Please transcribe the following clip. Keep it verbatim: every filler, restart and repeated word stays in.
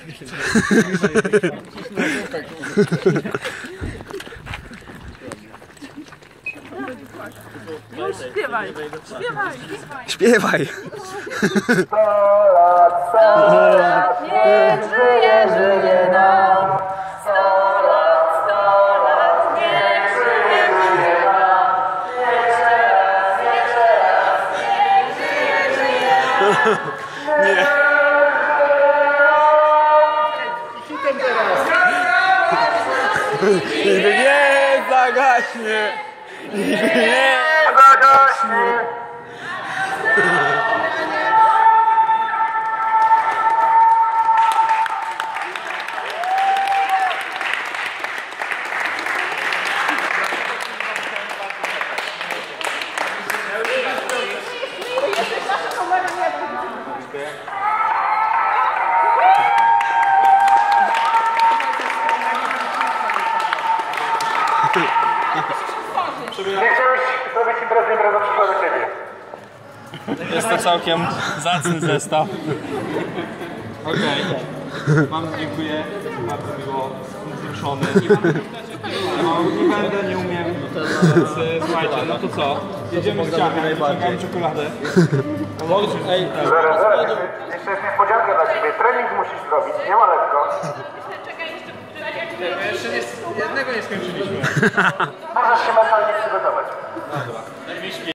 No śpiewaj, śpiewaj, Śpiewaj! Sto lat, sto lat, niech żyje, żyje nam. Sto lat, sto lat, niech żyje, żyje nam. Jeszcze raz, jeszcze raz, niech żyje, żyje nam. Nie! Hitem teraz. Nigdy nie zagaśnie! Nigdy nie Zagaśnie. Nie chciałeś zrobić imprezy, imprezę przyszła do ciebie. Jest to całkiem zacny zestaw. Okej. Okay. Mam, dziękuję. Bardzo miło. Wzruszony. No, nie będę, nie umiem. Więc, słuchajcie, no to co? Jedziemy z ciachem, wyciągamy czekoladę. Ej, Zaraz, zaraz, jeszcze, jeszcze jest niespodzianka dla ciebie. Trening musisz zrobić, nie ma lekko. jeszcze nie, jednego nie skończyliśmy. Możesz się mentalnie przygotować. Dobra.